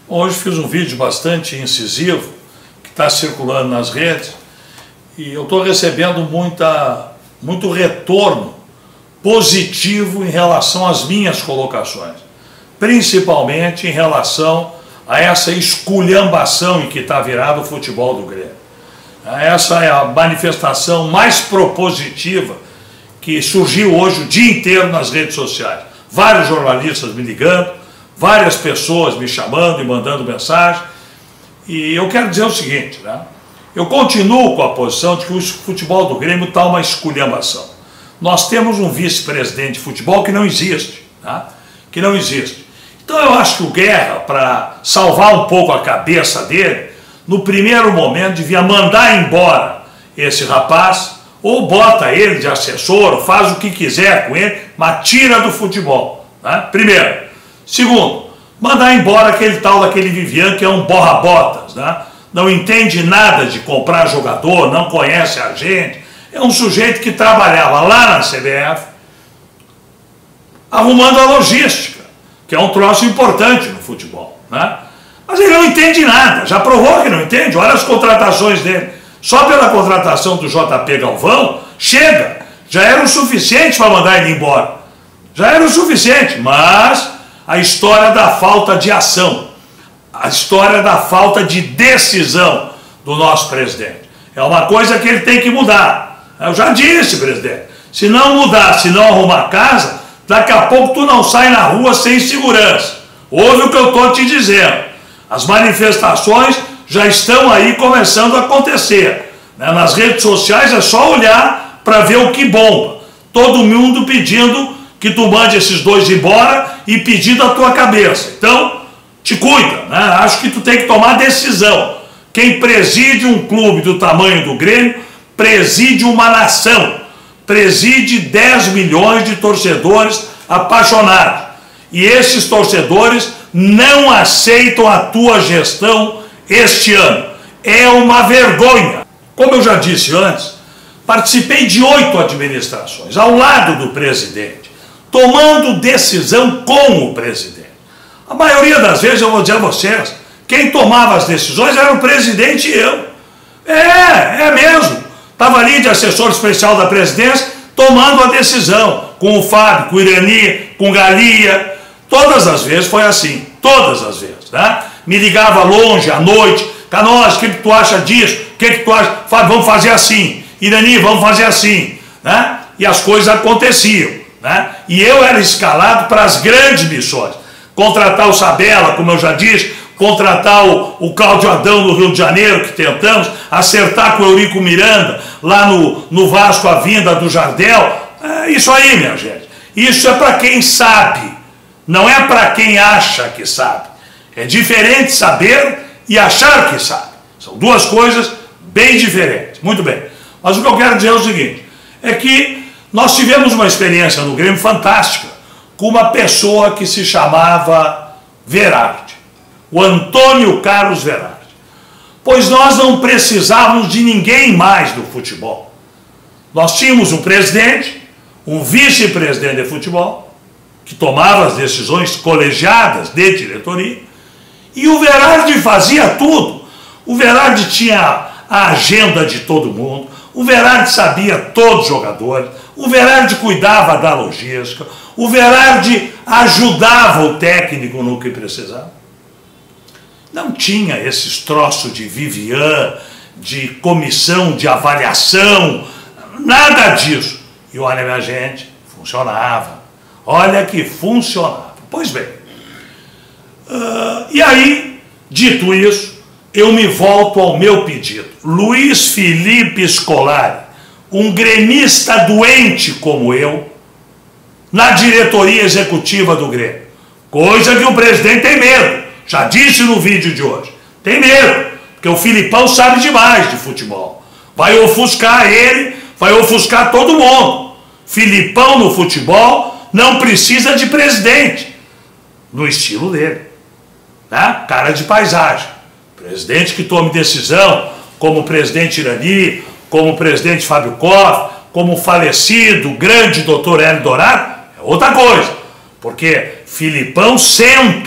Hoje fiz um vídeo bastante incisivo, que está circulando nas redes, e eu estou recebendo muito retorno positivo em relação às minhas colocações, principalmente em relação a essa esculhambação em que está virado o futebol do Grêmio. Essa é a manifestação mais propositiva que surgiu hoje o dia inteiro nas redes sociais. Vários jornalistas me ligando, várias pessoas me chamando e mandando mensagem. E eu quero dizer o seguinte, né? Eu continuo com a posição de que o futebol do Grêmio está uma esculhambação. Nós temos um vice-presidente de futebol que não existe, tá? Que não existe. Então eu acho que o Guerra, para salvar um pouco a cabeça dele, no primeiro momento devia mandar embora esse rapaz, ou bota ele de assessor, ou faz o que quiser com ele, mas tira do futebol, né? Primeiro. Segundo, mandar embora aquele tal daquele Vivian, que é um borra-botas, né? Não entende nada de comprar jogador, não conhece a gente, é um sujeito que trabalhava lá na CBF, arrumando a logística, que é um troço importante no futebol, né? Mas ele não entende nada, já provou que não entende, olha as contratações dele. Só pela contratação do JP Galvão, chega, já era o suficiente para mandar ele embora. Já era o suficiente, mas a história da falta de ação, a história da falta de decisão do nosso presidente, é uma coisa que ele tem que mudar. Eu já disse, presidente, se não mudar, se não arrumar casa, daqui a pouco tu não sai na rua sem segurança. Ouve o que eu estou te dizendo. As manifestações já estão aí começando a acontecer. Nas redes sociais é só olhar para ver o que bomba. Todo mundo pedindo que tu mande esses dois embora e pedindo a tua cabeça. Então, te cuida, né? Acho que tu tem que tomar decisão. Quem preside um clube do tamanho do Grêmio, preside uma nação. Preside 10 milhões de torcedores apaixonados. E esses torcedores não aceitam a tua gestão este ano. É uma vergonha. Como eu já disse antes, participei de 8 administrações, ao lado do presidente, tomando decisão com o presidente. A maioria das vezes, eu vou dizer a vocês, quem tomava as decisões era o presidente e eu. É mesmo. Estava ali de assessor especial da presidência, tomando a decisão, com o Fábio, com o Irani, com o Galia. Todas as vezes foi assim, todas as vezes, né? Me ligava longe, à noite, Canoas, o que tu acha disso? O que tu acha? Fábio, vamos fazer assim. Irani, vamos fazer assim, né? E as coisas aconteciam, né? E eu era escalado para as grandes missões. Contratar o Sabella, como eu já disse, contratar o Cláudio Adão no Rio de Janeiro, que tentamos, acertar com o Eurico Miranda, lá no Vasco, a vinda do Jardel. É isso aí, minha gente. Isso é para quem sabe, não é para quem acha que sabe. É diferente saber e achar que sabe. São duas coisas bem diferentes. Muito bem. Mas o que eu quero dizer é o seguinte, é que nós tivemos uma experiência no Grêmio fantástica com uma pessoa que se chamava Verardi, o Antônio Carlos Verardi. Pois nós não precisávamos de ninguém mais no futebol. Nós tínhamos um presidente, um vice-presidente de futebol, que tomava as decisões colegiadas de diretoria, e o Verardi fazia tudo. O Verardi tinha a agenda de todo mundo, o Verardi sabia todos os jogadores, o Verardi cuidava da logística, o Verardi ajudava o técnico no que precisava. Não tinha esses troços de Vivian, de comissão de avaliação, nada disso. E olha, minha gente, funcionava. Olha que funcionava. Pois bem. E aí, dito isso, eu me volto ao meu pedido. Luiz Felipe Scolari, um gremista doente como eu, na diretoria executiva do Grêmio. Coisa que o presidente tem medo. Já disse no vídeo de hoje. Tem medo, porque o Filipão sabe demais de futebol. Vai ofuscar ele, vai ofuscar todo mundo. Filipão no futebol não precisa de presidente. No estilo dele. Né? Cara de paisagem. Presidente que tome decisão, como o presidente Irani, como o presidente Fábio Koff, como o falecido, grande doutor Hélio Dourado, é outra coisa. Porque Filipão senta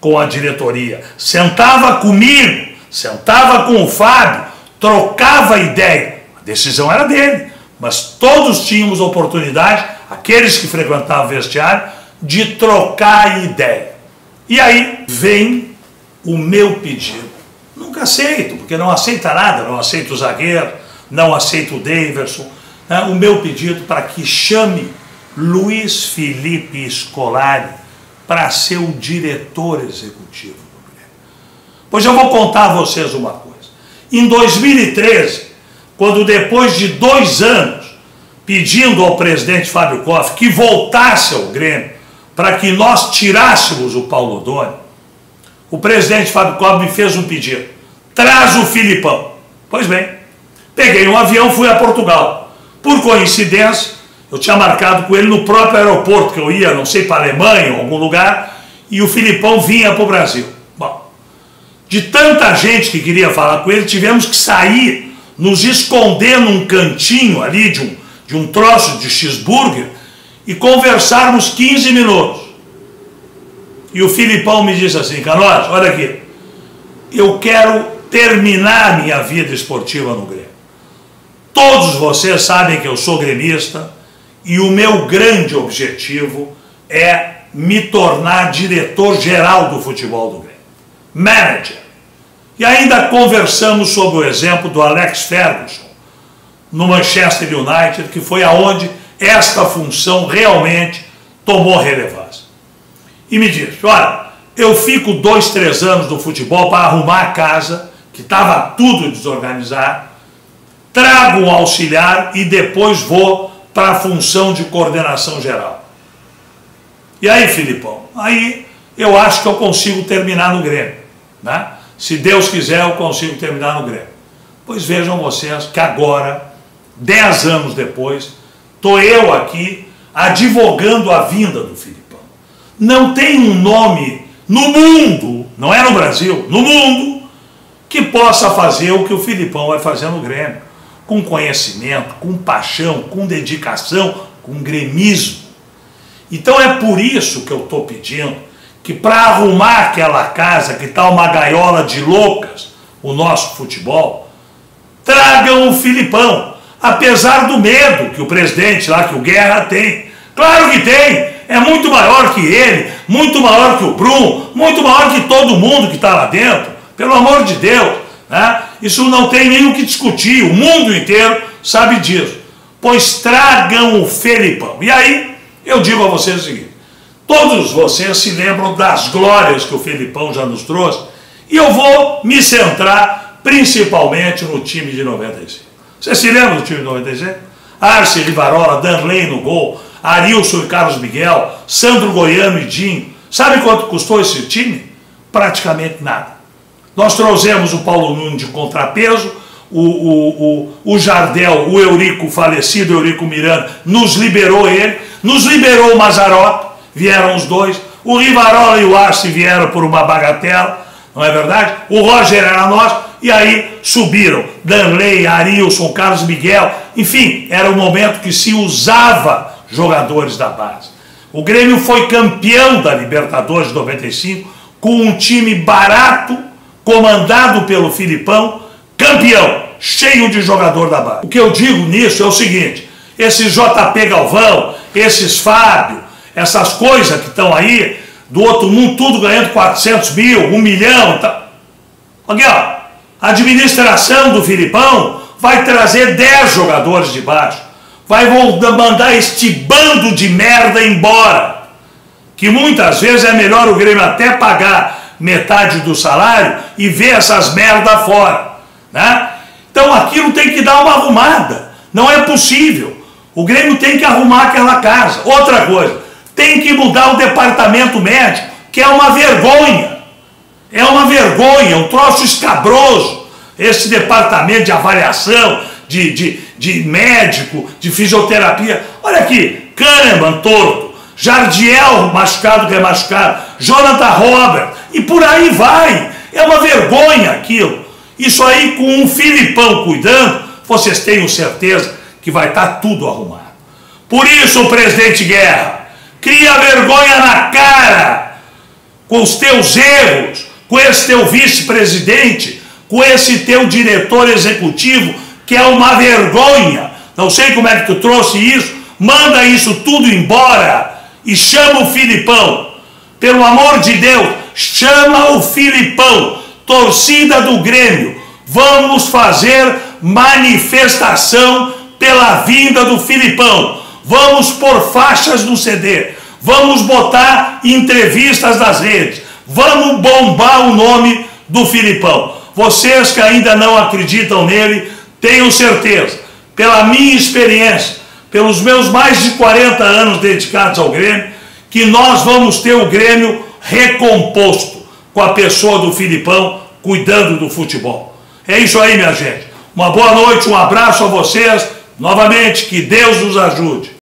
com a diretoria, sentava comigo, sentava com o Fábio, trocava ideia. A decisão era dele, mas todos tínhamos oportunidade, aqueles que frequentavam o vestiário, de trocar ideia. E aí vem o meu pedido. Nunca aceito, porque não aceita nada, não aceito o zagueiro, não aceito o Daverson. Né? O meu pedido para que chame Luiz Felipe Scolari para ser o diretor executivo do Grêmio. Pois eu vou contar a vocês uma coisa. Em 2013, quando depois de 2 anos pedindo ao presidente Fábio Koff que voltasse ao Grêmio para que nós tirássemos o Paulo Odoni, o presidente Fábio Koff me fez um pedido: traz o Filipão. Pois bem, peguei um avião, fui a Portugal. Por coincidência, eu tinha marcado com ele no próprio aeroporto, que eu ia, não sei, para a Alemanha ou algum lugar, e o Filipão vinha para o Brasil. Bom, de tanta gente que queria falar com ele, tivemos que sair, nos esconder num cantinho ali de um troço de cheeseburger e conversarmos 15 minutos. E o Filipão me disse assim: Canotti, olha aqui, eu quero terminar minha vida esportiva no Grêmio. Todos vocês sabem que eu sou gremista e o meu grande objetivo é me tornar diretor-geral do futebol do Grêmio. Manager. E ainda conversamos sobre o exemplo do Alex Ferguson no Manchester United, que foi aonde esta função realmente tomou relevância. E me disse: olha, eu fico 2, 3 anos no futebol para arrumar a casa, que estava tudo desorganizado, trago um auxiliar e depois vou para a função de coordenação geral. E aí, Filipão, aí eu acho que eu consigo terminar no Grêmio, né? Se Deus quiser, eu consigo terminar no Grêmio. Pois vejam vocês que agora, 10 anos depois, estou eu aqui advogando a vinda do Filipão. Não tem um nome no mundo, não é no Brasil, no mundo, que possa fazer o que o Filipão vai fazer no Grêmio. Com conhecimento, com paixão, com dedicação, com gremismo. Então é por isso que eu estou pedindo que, para arrumar aquela casa que está uma gaiola de loucas, o nosso futebol, tragam o Filipão, apesar do medo que o presidente lá, que o Guerra tem. Claro que tem, é muito maior que ele, muito maior que o Brum, muito maior que todo mundo que está lá dentro, pelo amor de Deus, né? Isso não tem nem o que discutir, o mundo inteiro sabe disso. Pois tragam o Felipão. E aí, eu digo a vocês o seguinte: todos vocês se lembram das glórias que o Felipão já nos trouxe, e eu vou me centrar principalmente no time de 95. Vocês se lembram do time de 95? Arce, Rivarola, Danley no gol, Arilson e Carlos Miguel, Sandro Goiano e Dinho. Sabe quanto custou esse time? Praticamente nada. Nós trouxemos o Paulo Nunes de contrapeso, o Jardel, o Eurico, o falecido Eurico Miranda, nos liberou ele, nos liberou o Mazzaropi, vieram os dois, o Rivarola e o Arce vieram por uma bagatela, não é verdade? O Roger era nosso, e aí subiram Danley, Arilson, Carlos Miguel, enfim, era um momento que se usava jogadores da base. O Grêmio foi campeão da Libertadores de 95 com um time barato, comandado pelo Filipão, campeão, cheio de jogador da base. O que eu digo nisso é o seguinte: esses JP Galvão, esses Fábio, essas coisas que estão aí, do outro mundo, tudo ganhando 400 mil, 1 milhão, tá. Aqui, ó, a administração do Filipão vai trazer 10 jogadores de baixo, vai mandar este bando de merda embora, que muitas vezes é melhor o Grêmio até pagar metade do salário e ver essas merda fora, né? Então aquilo tem que dar uma arrumada, não é possível. O Grêmio tem que arrumar aquela casa. Outra coisa, tem que mudar o departamento médico, que é uma vergonha. É uma vergonha, um troço escabroso. Esse departamento de avaliação, de médico, de fisioterapia. Olha aqui, Kahneman torto, Jardiel machucado que é machucado, Jonathan Robert, e por aí vai. É uma vergonha aquilo. Isso aí, com um Filipão cuidando, vocês tenham certeza que vai estar tudo arrumado. Por isso, o presidente Guerra, cria vergonha na cara com os teus erros, com esse teu vice-presidente, com esse teu diretor executivo, que é uma vergonha. Não sei como é que tu trouxe isso, manda isso tudo embora e chama o Filipão. Pelo amor de Deus, chama o Filipão, torcida do Grêmio. Vamos fazer manifestação pela vinda do Filipão. Vamos pôr faixas no CD. Vamos botar entrevistas nas redes. Vamos bombar o nome do Filipão. Vocês que ainda não acreditam nele, tenham certeza, pela minha experiência, pelos meus mais de 40 anos dedicados ao Grêmio, que nós vamos ter o Grêmio recomposto com a pessoa do Filipão cuidando do futebol. É isso aí, minha gente. Uma boa noite, um abraço a vocês. Novamente, que Deus nos ajude.